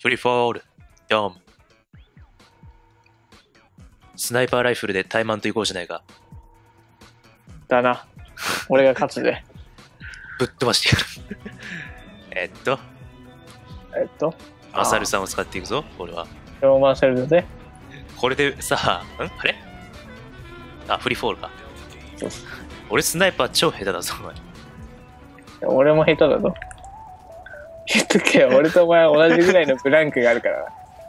フリーフォール、ドーム。スナイパーライフルでタイマンと行こうじゃないか。 だな。俺が勝つで。 ぶっ飛ばしてやる。マサルさんを使っていくぞ、俺は。 ローマンシェルだぜ。 これでさ、あれあ、フリーフォールか。 そうそ俺スナイパー超下手だぞ、お前。 俺も下手だぞ。言っとけよ、俺とお前同じぐらいのブランクがあるからな。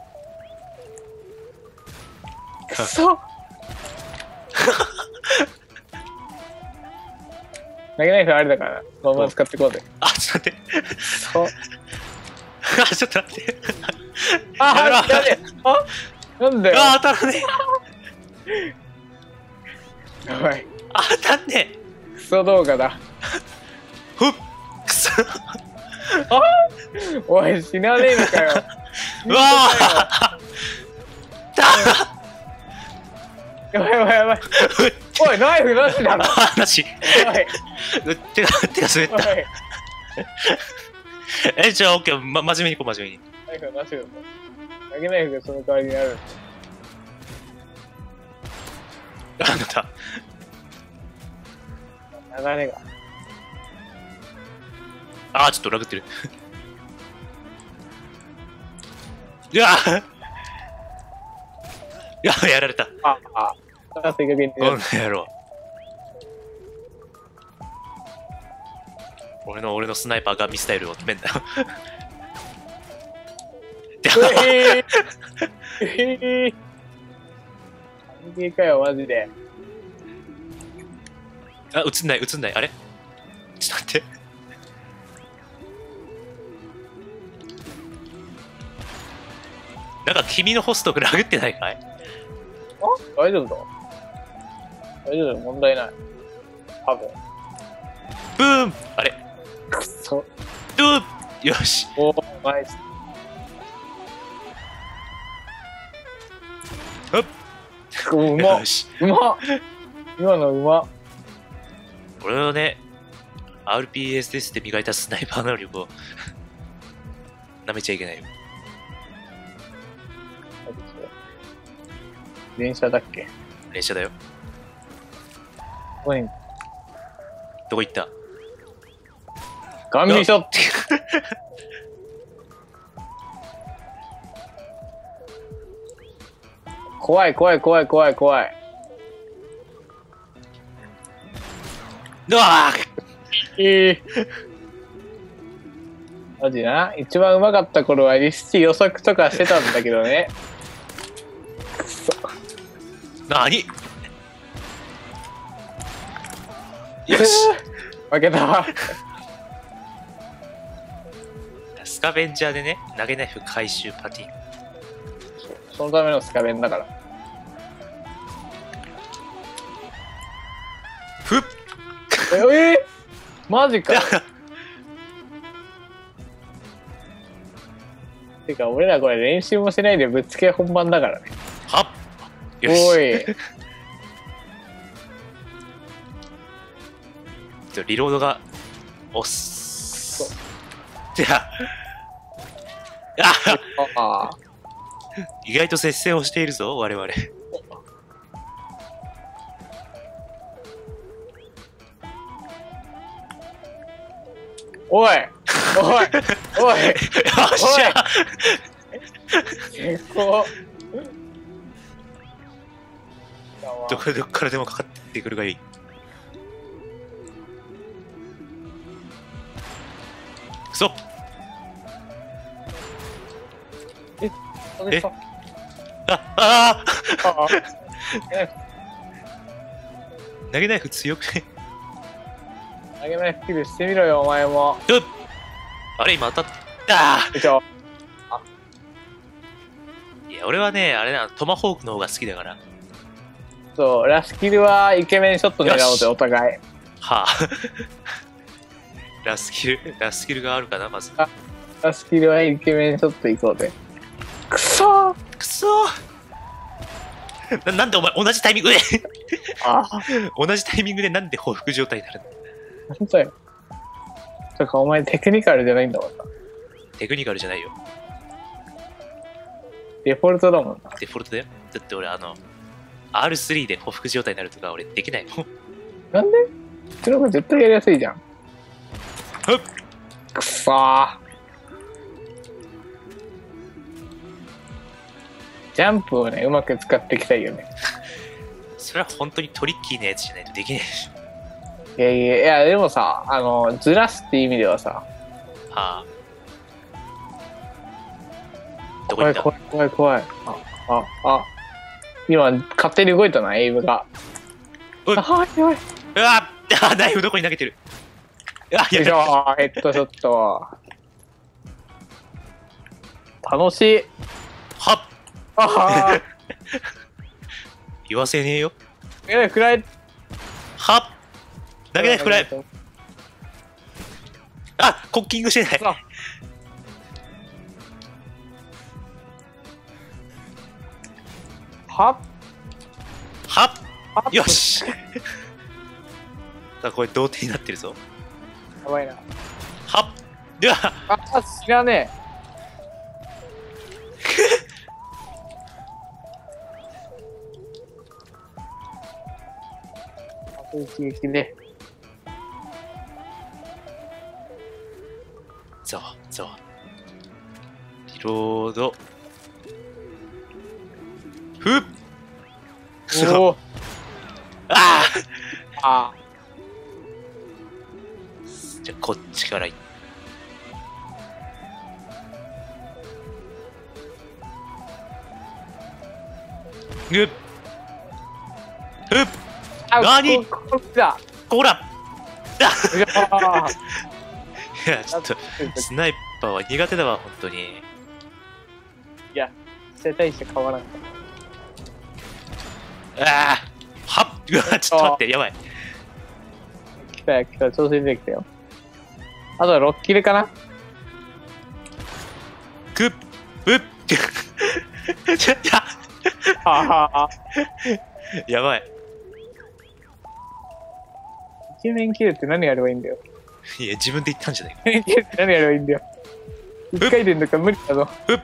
くそ投げナイフあれだからな。そのまま使ってこうぜ。 あ、ちょっと待って。 そう。 あ、ちょっと待って。 あ、 やめろやべえ。あ、なんだよ。 あ、当たらねえ。 やばい。 当たんねクソ動画だ。 ふっくそ。 あおい、死なねえのかよ。 うわあやばいやばいやばい。おい、ナイフなしだろ。 あ、なし。 おい、 手が滑った。 おい。 じゃあ、オッケー、真面目に行こう、真面目に。 ナイフなしだぞ。投げナイフがその代わりになる。 あ、なんだ。 流れが。 あ、ちょっとラグってる。いややられた。 あ、正確に。 こんな野郎。俺のスナイパーがミスタイルを決めんだよ。 関係かよ、マジで。 あ、映んない、映んない。あれちょっと待って。なんか君のホストラグってないかい？ あ、大丈夫だ。大丈夫だよ、問題ない。多分。 ブーンあれくそ。 ブーンよし。 おー、ナイス。 ほっうまっよし。 うまっ今のうまっ。 俺のね、RPSS で磨いたスナイパー能力を舐めちゃいけないよ。 電車だっけ？ 連射だよ。 ここにどこ行った？ ガン見ショット。怖い怖い怖い怖い怖い。 うわマジな。一番うまかった頃はリスチ予測とかしてたんだけどね。くそ。 なによし負けた。 スカベンジャーでね、投げナイフ回収パティン。 そのためのスカベンだから。 ふっマジか。てか俺らこれ練習もしないでぶっつけ本番だからね。 はっよし。 おい。 リロードが押す。じゃあ、 あ意外と接戦をしているぞ、我々。 おいおいおいよっしゃ結構どっからでもかかってくるがいい。くそえあ投げナイフ強くね？ 投げないスキルしてみろよお前も。 あれ今当たったでしょ。 いや俺はねあれなトマホークの方が好きだから。 そうラスキルはイケメンショット狙おうぜお互い。 はあラスキルがあるかなまず。 ラスキルはイケメンショットいこうぜ。くそーくそなんでお前同じタイミングで同じタイミングでなんで報復状態になるの？ なんだよ。とかお前テクニカルじゃないんだもんな。 テクニカルじゃないよ。 デフォルトだもんな。 デフォルトだよ。だって俺R3 で匍匐状態になるとか俺できないもん。 なんでその方が絶対やりやすいじゃん。 ふっくそー。ジャンプをね、うまく使っていきたいよね。 それは本当にトリッキーなやつじゃないとできないでしょ。 いやいやいや、でもさ、ずらすって意味ではさ、 はあ。どこ行った？ 怖い怖い怖い。今、勝手に動いたな、エイムが。 おい、 あ、やばい。 うわっ、ナイフどこに投げてる？あ、 よいしょー、ヘッドショット。楽しい。 はっあは言わせねえよ。 ー。フライ。 はっ投げないフライ。あ、コッキングしてない。 ははっはよしあ、これ同点になってるぞ。 やばいな。 はっではあ、知らねえ。一撃で。 ざわざわリロードふっおお。 あああじゃあこっちから行っぐっふっあ。 何こっちだ。 こらよいしょー。 いやちょっとスナイパーは苦手だわ本当に。 いや、大して変わらんかああはっうわちょっと待ってやばい。 来たよ来た、調子出てきたよ。あと6キルかな。 ぐっうっちょっはとやばい。 イケメンキルって何やればいいんだよ。 いや自分で言ったんじゃないか。 イケメンキルって何やればいいんだよ。1回転とか無理だぞ。 うっ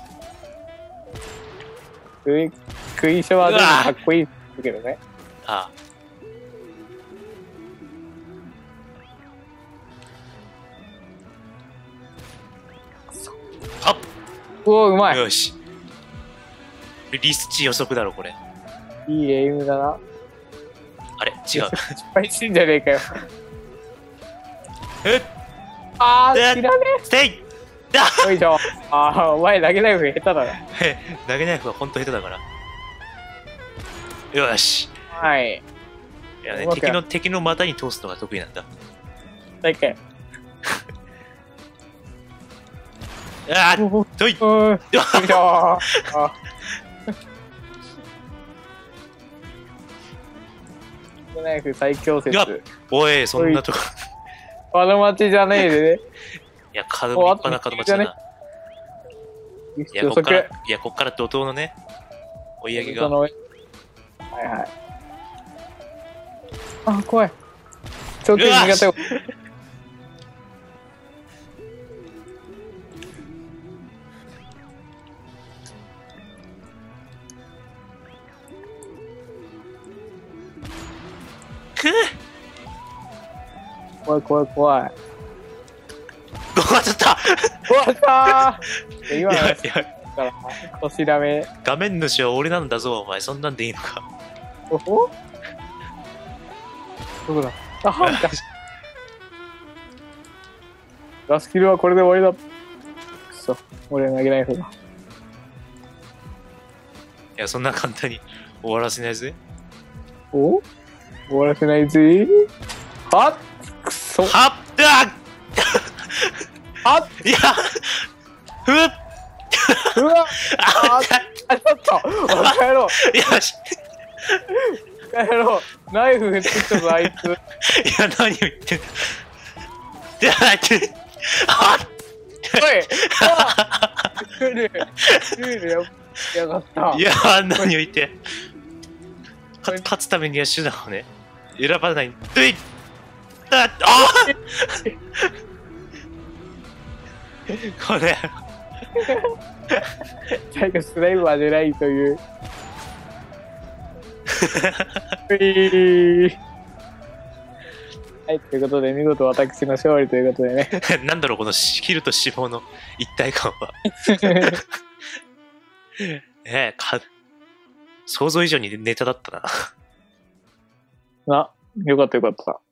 食いしょはでもかっこいいけどね。 ああはっうお、うまい。 よしリスチ予測だろこれ。 いいエイムだな。 あれ違う失敗してんじゃねえかよ。 えっあー、知らねステイえ。よいしょ。あー、お前投げない方が下手だな。 投げナイフは本当下手だから。よしはい。 いやねうまくや敵の股に通すのが得意なんだ。 大体。 ああおといおよいしょ。あナイフ最強説。 いやおいそんなとこ門待ちじゃねえでね。 いや立派な門待ちだな。 よしいやこっからこっから怒涛のね追い上げが。 はいはい。あ、怖い。ちょっと苦手よ。 く怖い怖い怖い。 終わっちゃった終わったー。今のいやから腰ダメ。 画面主は俺なんだぞお前そんなんでいいのか。 おほどこだ。あ、はんか。ラスキルはこれで終わりだ。くそ、俺投げない方が。 いやそんな簡単に終わらせないぜ。 お終わらせないぜ。はっくそ。 はっあはっいやふっうわああ、ちょっとバカ野郎よしバカ野郎ナイフ振ってきたぞ、あいつ。 いや何を言ってんの。いやあおいルールやがった。 いや何を言って勝つためには手段をね選ばないといあこれ最後スライムは出ないという。はい、ということで、見事私の勝利ということでね。 なんだろう、このヒルと脂肪の一体感は。想像以上にネタだったな。 あ、よかったよかった。